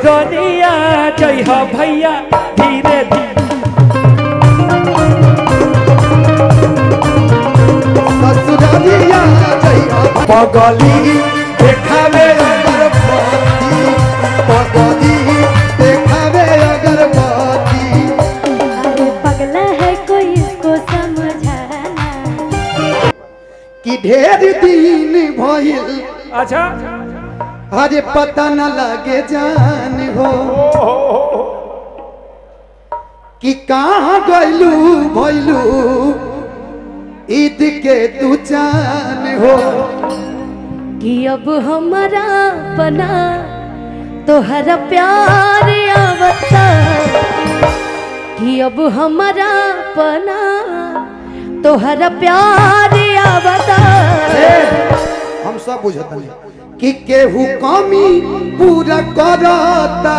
ससुररिया जय हो भैया धीरे धीरे ससुररिया जय हो पगली देखावे अगरबत्ती पगली देखावे अगरबत्ती। अरे पगला है कोई इसको समझाना कि ढेर दिन भइल अच्छा अरे पता न लगे जान हो कि कहाँ गइलू भइलू ईद के तू जान हो कि अब हमारा बना तोहरा प्यार आवता कि अब हमारा बना तोहरा प्यार आवता। हम सब बुझत कि केहू कमी पूरा करता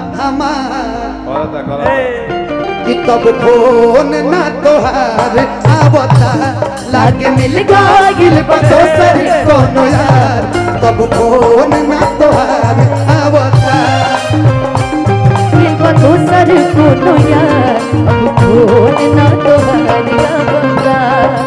हमार कि तब फोन ना तोहार आवता लागे मिल गइल बा दोसर कोनो यार तब फोन ना तोहार आवता मिल बा दोसर कोनो यार अब फोन ना तोहार आवता।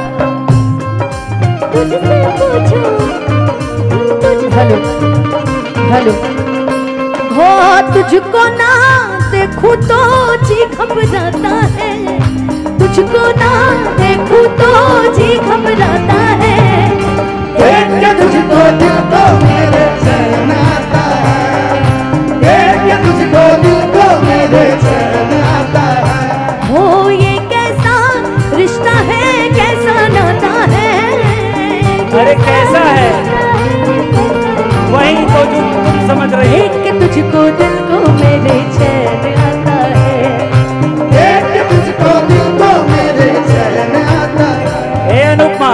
तुझसे पूछो हेलो हेलो हो तुझको ना देखूं तो जी घबराता है तुझको ना देखूं तो जी घबराता है देख के तुझको दिल को मेरे चैन आता है देख के तुझको दिल को मेरे चैन आता है। हो ये कैसा रिश्ता है कैसा नाता है अरे कैसा है वही तो जो तुम समझ रही देख के तुझको दिल को मेरे चैन आता है देख के तुझको दिल को मेरे चैन आता है। ए अनुपमा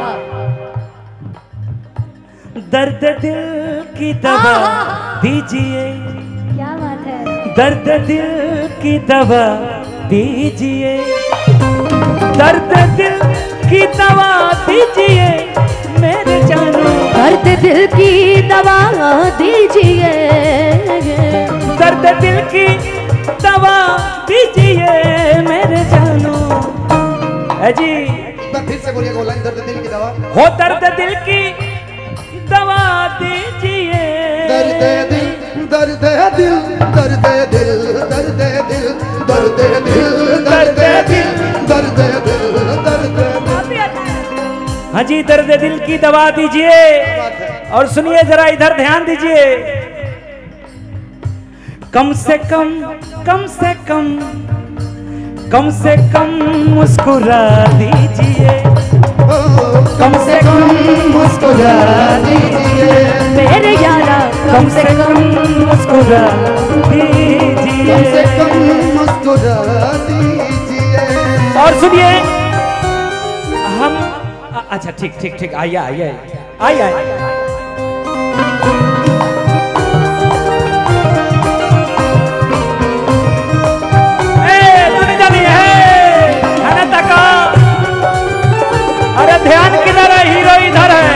दर्द दिल की दवा दीजिए क्या बात है दर्द दिल की दवा दीजिए दर्द दिल की दवा दीजिए मेरे जानू दर्द दिल की दवा दीजिए दर्द दिल की दवा दीजिए मेरे जानू जी फिर से बोलिएगा लाइन दर्द दिल की दवा हो दर्द दिल की दवा दीजिए दर्द दिल दर्द दिल दर्द दिल दर्द दिल दर्द दिल दर्द दिल दर्द दिल दर्द हाँ जी दर्द दिल की दवा दीजिए और सुनिए जरा इधर ध्यान दीजिए कम से कम मुस्कुरा दीजिए कम से कम मुस्कुरा दीजिए मेरे यारा कम से कम मुस्कुरा दीजिए कम से कम मुस्कुरा दीजिए। और सुनिए हम अच्छा ठीक ठीक ठीक आइए आइए आइए अरे ध्यान किधर है हीरो इधर है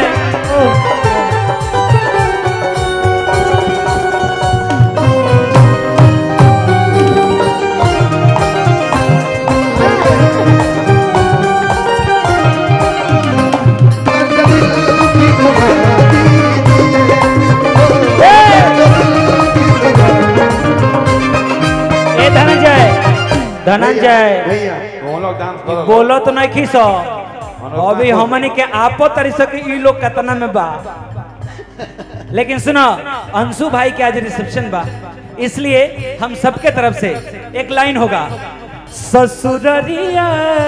धनंजय बोलो तो नहीं खीसो अभी हमने के आपो तरी सके ई लोग कतना में बा लेकिन सुनो अंशु भाई के आज रिसेप्शन बा इसलिए हम सबके तरफ से एक लाइन होगा ससुररिया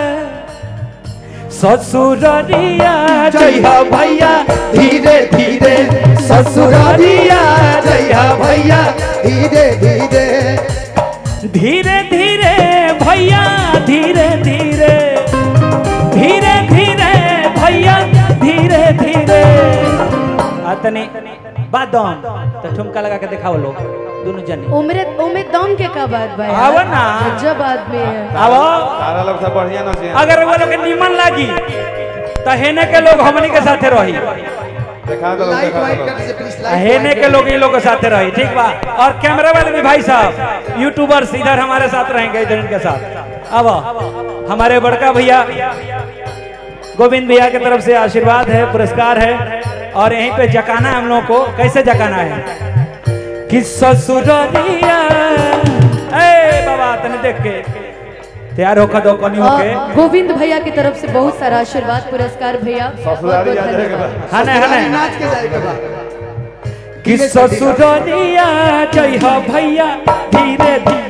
ससुररिया जय हो भैया धीरे धीरे ससुररिया जय हो भैया धीरे धीरे धीरे धीरे भैया धीरे धीरे धीरे धीरे भैया धीरे धीरे आतने बादम तो ठुमका लगा के दिखाओ लोग दोनों जने उम्र दम के का बात भाई आवो ना जब आदमी है आवो सारा लोग सब बढ़िया ना से अगर वो लोग निमन लागी तो हेने के लोग हमनी के साथे रही दिखा दो लाइट वाइट करने से प्लीज हेने के लोग ये लोग के साथ रहे, ठीक बा। और कैमरा वाले भी भाई साहब यूट्यूबर्स इधर हमारे साथ रहेंगे, इधर इनके साथ। अब हमारे बड़का भैया गोविंद भैया की तरफ से आशीर्वाद है, पुरस्कार है। और यहीं पे जकाना हम लोगों को, कैसे जकाना है कि ससुरिया बाबा तने देख के तैयार होकर दो कनी होके। गोविंद भैया की तरफ से बहुत सारा आशीर्वाद पुरस्कार भैया, ससुरारी आ जाएगा। हने हने नाच के जाएगा बा कि ससुरिया जय हो भैया धीरे धीरे,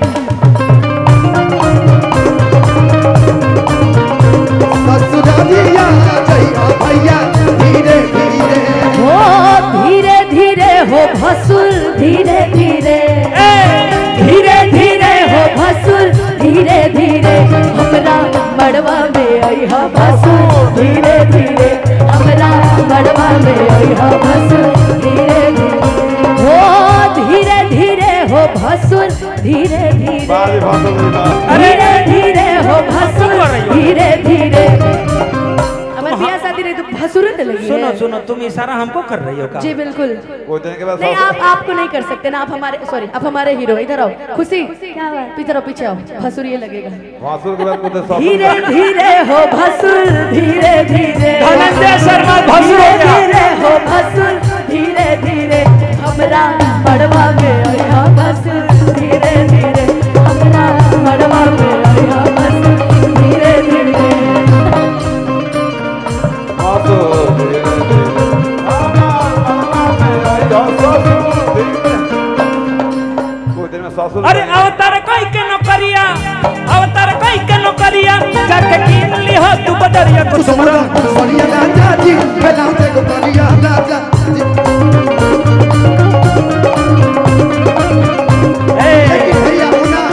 ससुरारिया जय हो भैया धीरे धीरे, हो धीरे धीरे हो भसुर धीरे धीरे, धीरे धीरे हो भसुर धीरे धीरे, हमरा मड़वा में आई हो भसुर धीरे धीरे, हमरा मड़वा में आई हो भसुर धीरे धीरे, हो धीरे धीरे हो भसुर धीरे धीरे, बारी भाषण धीरे धीरे हो भसुर धीरे धीरे। हमारे बियाह शादी रही तो भसुर लगी सुनो है। सुनो तुम इशारा हमको कर रही हो का? जी बिल्कुल वो दिन के बाद नहीं, आप आपको नहीं कर सकते ना, आप हमारे सॉरी आप हमारे हीरो। इधर आओ खुशी, इधर आओ पीछे आओ, भसुर ये लगेगा। भाषण के बाद कुछ धीरे धीरे हो भसुर धीरे धीरे, धनंजय शर्मा भसुर हो गया। धीरे हो भसुर धीरे धीरे, हमरा मड़वा में आया भसुर धीरे धीरे, हमरा मड़वा में आया भसुर धीरे धीरे। अरे अवतार कोई के नौकरिया, अवतार कोई के नौकरिया, जाके कीन ली हो तू बदरिया को सुमरा सोनिया राजा जी बेलाऊ ते गोपालिया राजा जी। लेकिन भैया होना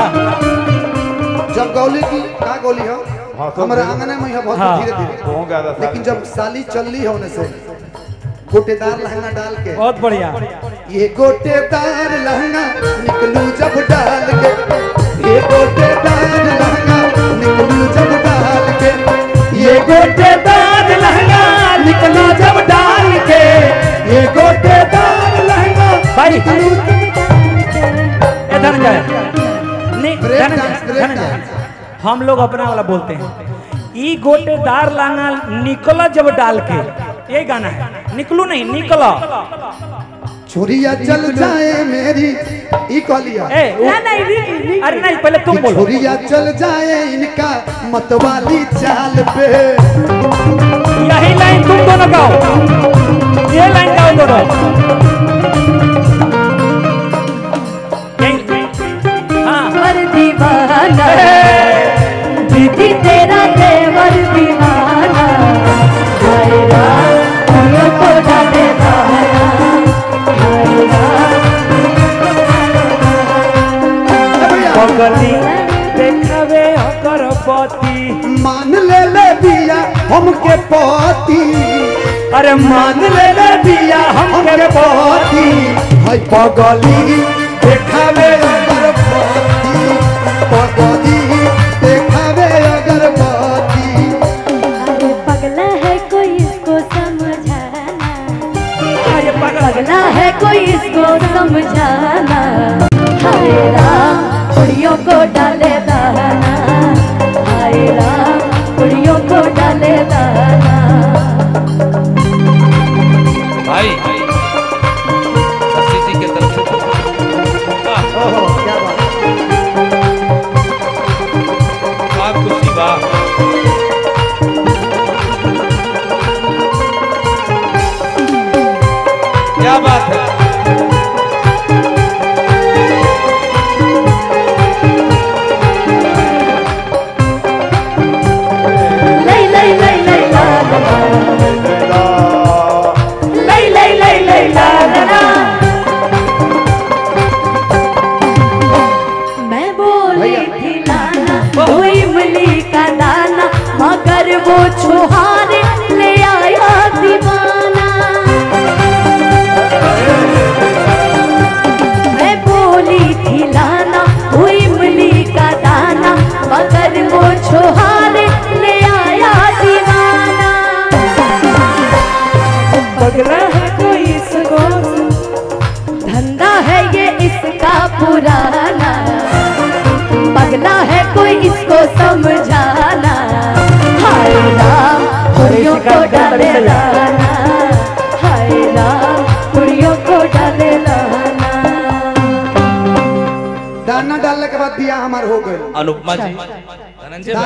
जब गौली की का गोली हो हमारे आंगन में बहुत धीरे धीरे, लेकिन जब साली चल ली होने से गोटेदार लहंगा डाल के, बहुत बढ़िया। ये गोटेदार लहंगा निकलू जब डाल के, ये गोटेदार लहंगा निकलू जब डाल के, ये गोटेदार लहंगा निकलू जब डाल के, ये गोटेदार लहंगा भाई निकलू। ए धनंजय नहीं, break Dhananjay dance, break Dhananjay dance. हम लोग अपना वाला बोलते हैं, ई गोटेदार लांगा निकला जब डाल के, ये गाना है। निकलू नहीं निकला, छुरिया चल जाए मेरी ई कलिया, ए अरे नहीं पहले तुम बोलो। छुरिया चल जाए इनका मतवाली चाल पे, यही लाइन तुम दोनों गाओ, ये लाइन गाओ दोनों। हाँ देवर दीवाना, दीदी तेरा देवर दीवाना, हायरा उन्हें को डाले दाना, हायरा पगली देखावे अगरबत्ती, मान ले बिया हमके पति, अरे मान ले बिया हमके पति, हाय पगली देखावे अगरबत्ती, पगली देखावे अगरबत्ती। अरे पगला है कोई इसको समझाना, ये पगला है कोई इसको समझाना, हाय राम कुड़ियों को डाले दाना, हाय राम कुड़ियों को डाले दाना। भाई शशि जी के तरफ से ओहो क्या बात आप खुशी वाह। क्या बात है। मुस्कुराना, पगला है कोई इसको समझाना। हाय राम कुड़ियों को डाले लाना, हाय राम कुड़ियों को डाले लाना। दाना डालने के बाद दिया हमार हो गए। अनुपमा जी, धनंजय